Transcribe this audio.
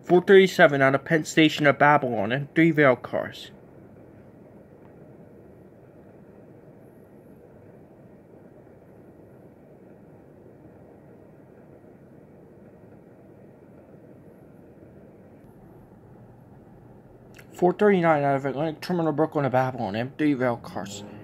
437 out of Penn Station of Babylon and 3 rail cars. .439 out of Atlantic Terminal Brooklyn of Babylon and 3 rail cars.